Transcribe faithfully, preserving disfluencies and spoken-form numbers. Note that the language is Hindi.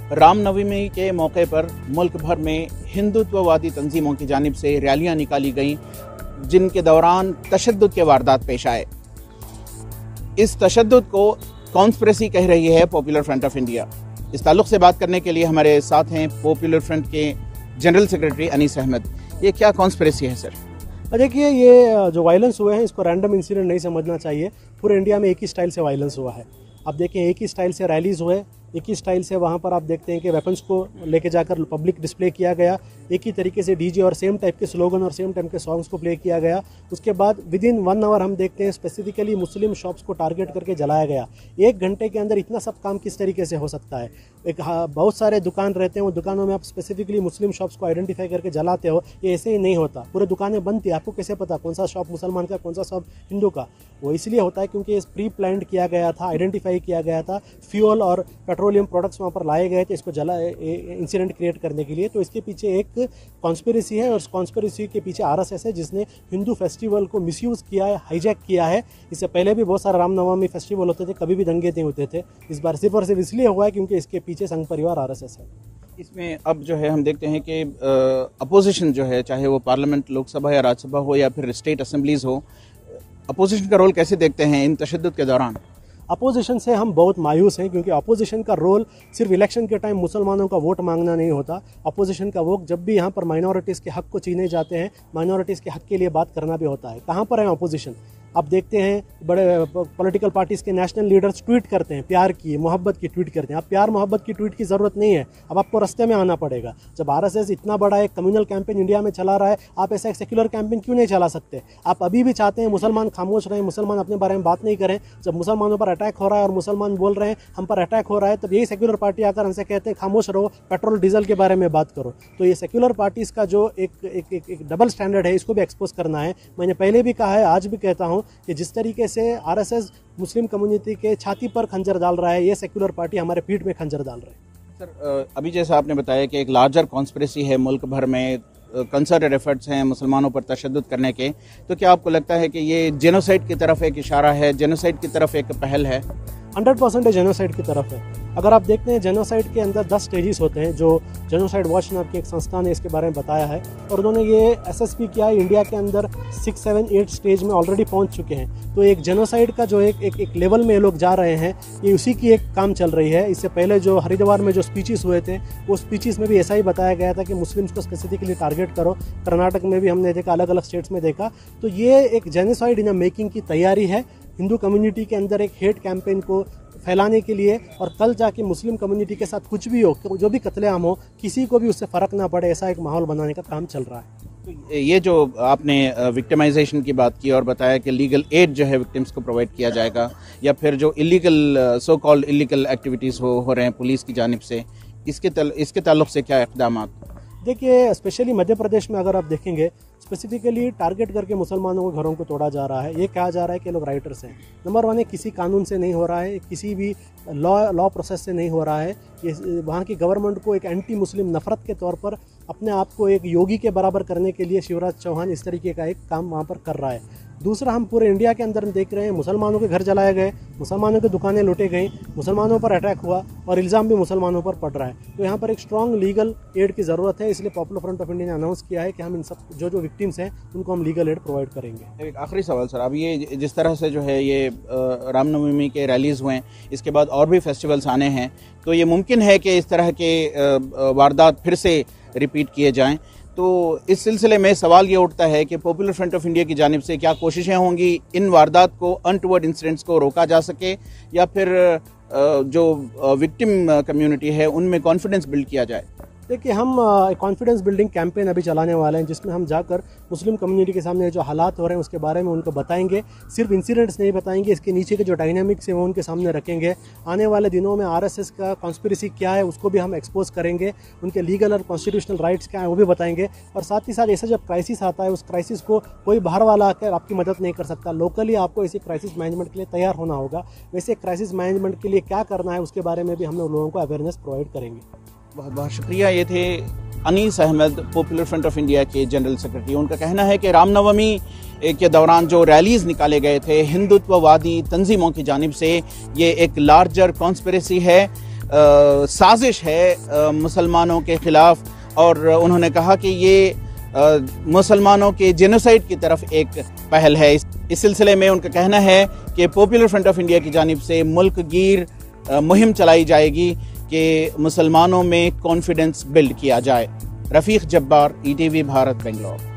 रामनवमी के मौके पर मुल्क भर में हिंदुत्ववादी तंजीमों की जानिब से रैलियां निकाली गईं, जिनके दौरान तशद्दुद के वारदात पेश आए। इस तशद्दुद को कॉन्स्पिरेसी कह रही है पॉपुलर फ्रंट ऑफ इंडिया। इस ताल्लुक से बात करने के लिए हमारे साथ हैं पॉपुलर फ्रंट के जनरल सेक्रेटरी अनीस अहमद। ये क्या कॉन्स्पिरेसी है सर? देखिए, ये जो वायलेंस हुए हैं इसको रैंडम इंसिडेंट नहीं समझना चाहिए। पूरे इंडिया में एक ही स्टाइल से वायलेंस हुआ है। आप देखें, एक ही स्टाइल से रैलीज हुए, एक ही स्टाइल से वहाँ पर आप देखते हैं कि वेपन्स को लेके जाकर पब्लिक डिस्प्ले किया गया, एक ही तरीके से डीजे और सेम टाइप के स्लोगन और सेम टाइप के सॉन्ग्स को प्ले किया गया। उसके बाद विद इन वन आवर हम देखते हैं स्पेसिफिकली मुस्लिम शॉप्स को टारगेट करके जलाया गया। एक घंटे के अंदर इतना सब काम किस तरीके से हो सकता है? एक बहुत सारे दुकान रहते हैं, वो दुकानों में आप स्पेसिफिकली मुस्लिम शॉप्स को आइडेंटिफाई करके जलाते हो, ये ऐसे ही नहीं होता। पूरे दुकानें बंद थी, आपको कैसे पता कौन सा शॉप मुसलमान का, कौन सा शॉप हिंदू का? वो इसलिए होता है क्योंकि प्री प्लान्ड किया गया था, आइडेंटिफाई किया गया था, फ्यूल और पेट्रोलियम प्रोडक्ट्स वहाँ पर लाए गए थे इसको जला इंसिडेंट क्रिएट करने के लिए। तो इसके पीछे एक कॉन्स्पिरेसी है और उस कॉन्स्पिरेसी के पीछे आरएसएस है, जिसने हिंदू फेस्टिवल को मिसयूज़ किया है, हाईजैक किया है। इससे पहले भी बहुत सारे रामनवमी फेस्टिवल होते थे, कभी भी दंगे नहीं होते थे। इस बार सिर्फ और सिर्फ इसलिए हुआ है क्योंकि इसके पीछे संघ परिवार आरएसएस है। इसमें अब जो है हम देखते हैं कि अपोजिशन जो है, चाहे वो पार्लियामेंट, लोकसभा या राज्यसभा हो या फिर स्टेट असेंबलीज हो, अपोजिशन का रोल कैसे देखते हैं इन तशद्दुद के दौरान? अपोजिशन से हम बहुत मायूस हैं, क्योंकि अपोजिशन का रोल सिर्फ इलेक्शन के टाइम मुसलमानों का वोट मांगना नहीं होता। अपोजिशन का वोट जब भी यहाँ पर माइनॉरिटीज़ के हक को छीने जाते हैं, माइनॉरिटीज़ के हक के लिए बात करना भी होता है। कहाँ पर है अपोजिशन? आप देखते हैं बड़े पॉलिटिकल पार्टीज़ के नेशनल लीडर्स ट्वीट करते हैं, प्यार की, मोहब्बत की ट्वीट करते हैं। आप प्यार मोहब्बत की ट्वीट की ज़रूरत नहीं है, अब आपको रास्ते में आना पड़ेगा। जब आरएसएस इतना बड़ा एक कम्युनल कैंपेन इंडिया में चला रहा है, आप ऐसा एक सेक्युलर कैंपेन क्यों नहीं चला सकते? आप अभी भी चाहते हैं मुसलमान खामोश रहें, मुसलमान अपने बारे में बात नहीं करें। जब मुसलमानों पर अटैक हो रहा है और मुसलमान बोल रहे हैं हम पर अटैक हो रहा है, तब यही सेक्युलर पार्टी आकर हमसे कहते हैं खामोश रहो, पेट्रोल डीजल के बारे में बात करो। तो ये सेक्युलर पार्टीज़ का जो एक एक, एक, एक डबल स्टैंडर्ड है, इसको भी एक्सपोज करना है। मैंने पहले भी कहा है, आज भी कहता हूँ कि जिस तरीके से आरएसएस मुस्लिम कम्युनिटी के छाती पर खंजर डाल रहा है, ये सेक्युलर पार्टी हमारे पीठ में खंजर डाल रहे हैं। सर, अभी जैसा आपने बताया कि एक लार्जर कॉन्स्पिरेसी है, मुल्क भर में कंसर्टेड एफर्ट्स हैं मुसलमानों पर तशद्दुद करने के, तो क्या आपको लगता है कि ये जेनोसाइड की तरफ एक इशारा है, जेनोसाइड की तरफ एक पहल है? हंड्रेड परसेंट जेनोसाइड की तरफ है। अगर आप देखते हैं, जेनोसाइड के अंदर दस स्टेजेस होते हैं, जो जेनोसाइड वॉच नाम की एक संस्था ने इसके बारे में बताया है, और उन्होंने ये एसेस भी किया है, इंडिया के अंदर सिक्स सेवन एट स्टेज में ऑलरेडी पहुंच चुके हैं। तो एक जेनोसाइड का जो एक एक, एक लेवल में ये लोग जा रहे हैं, ये उसी की एक काम चल रही है। इससे पहले जो हरिद्वार में जो स्पीचेस हुए थे, वो स्पीचेस में भी ऐसा ही बताया गया था कि मुस्लिम्स को स्पेसिफिकली टारगेट करो। कर्नाटक में भी हमने देखा, अलग अलग स्टेट्स में देखा। तो ये एक जेनोसाइड इन अ मेकिंग की तैयारी है, हिंदू कम्युनिटी के अंदर एक हेट कैंपेन को फैलाने के लिए, और कल जाके मुस्लिम कम्युनिटी के साथ कुछ भी हो, जो भी कत्लेआम हो, किसी को भी उससे फ़र्क ना पड़े, ऐसा एक माहौल बनाने का काम चल रहा है। तो ये जो आपने विक्टिमाइजेशन की बात की और बताया कि लीगल एड जो है विक्टिम्स को प्रोवाइड किया जाएगा, या फिर जो illegal so called illegal activities हो हो रहे हैं पुलिस की जानिब से, इसके तल, इसके ताल्लुक से क्या इक़दाम? देखिए, स्पेशली मध्य प्रदेश में अगर आप देखेंगे, स्पेसिफिकली टारगेट करके मुसलमानों के घरों को तोड़ा जा रहा है। ये कहा जा रहा है कि लोग राइटर्स हैं। नंबर वन है, किसी कानून से नहीं हो रहा है, किसी भी लॉ लॉ प्रोसेस से नहीं हो रहा है। ये वहाँ की गवर्नमेंट को एक एंटी मुस्लिम नफरत के तौर पर अपने आप को एक योगी के बराबर करने के लिए शिवराज चौहान इस तरीके का एक काम वहाँ पर कर रहा है। दूसरा, हम पूरे इंडिया के अंदर देख रहे हैं, मुसलमानों के घर जलाए गए, मुसलमानों की दुकानें लूटे गई, मुसलमानों पर अटैक हुआ, और इल्ज़ाम भी मुसलमानों पर पड़ रहा है। तो यहाँ पर एक स्ट्रॉन्ग लीगल एड की ज़रूरत है। इसलिए पॉपुलर फ्रंट ऑफ इंडिया ने अनाउंस किया है कि हम इन सब जो जो विक्टिम्स हैं उनको हम लीगल एड प्रोवाइड करेंगे। एक आखिरी सवाल सर, अब ये जिस तरह से जो है ये रामनवमी के रैलीज़ हुए, इसके बाद और भी फेस्टिवल्स आने हैं, तो ये मुमकिन है कि इस तरह के वारदात फिर से रिपीट किए जाएँ? तो इस सिलसिले में सवाल ये उठता है कि पॉपुलर फ्रंट ऑफ इंडिया की जानिब से क्या कोशिशें होंगी इन वारदात को, अनटुवर्ड इंसिडेंट्स को रोका जा सके, या फिर जो विक्टिम कम्युनिटी है उनमें कॉन्फिडेंस बिल्ड किया जाए? देखिए, हम कॉन्फिडेंस बिल्डिंग कैंपेन अभी चलाने वाले हैं, जिसमें हम जाकर मुस्लिम कम्युनिटी के सामने जो हालात हो रहे हैं उसके बारे में उनको बताएंगे। सिर्फ इंसिडेंट्स नहीं बताएंगे, इसके नीचे के जो डायनामिक्स है वो उनके सामने रखेंगे। आने वाले दिनों में आरएसएस का कॉन्स्पिरेसी क्या है उसको भी हम एक्सपोज करेंगे, उनके लीगल और कॉन्स्टिट्यूशनल राइट्स क्या है वो भी बताएंगे। और साथ ही साथ ऐसा जब क्राइसिस आता है, उस क्राइसिस को कोई बाहर वाला आकर आपकी मदद नहीं कर सकता। लोकली आपको इसी क्राइसिस मैनेजमेंट के लिए तैयार होना होगा। वैसे क्राइसिस मैनेजमेंट के लिए क्या करना है उसके बारे में भी हम लोगों को अवेयरनेस प्रोवाइड करेंगे। बहुत बहुत शुक्रिया। ये थे Anees Ahmad, popular front of India के जनरल सेक्रेटरी। उनका कहना है कि रामनवमी के दौरान जो रैलीज निकाले गए थे हिंदुत्ववादी तंजीमों की जानिब से, ये एक लार्जर कॉन्स्पिरेसी है साजिश है मुसलमानों के ख़िलाफ़, और उन्होंने कहा कि ये मुसलमानों के जेनोसाइड की तरफ एक पहल है। इस, इस सिलसिले में उनका कहना है कि पॉपुलर फ्रंट ऑफ इंडिया की जानिब से मुल्क गिर मुहिम चलाई जाएगी कि मुसलमानों में कॉन्फिडेंस बिल्ड किया जाए। Rafiq Jabbar, E T V Bharat, Bangalore.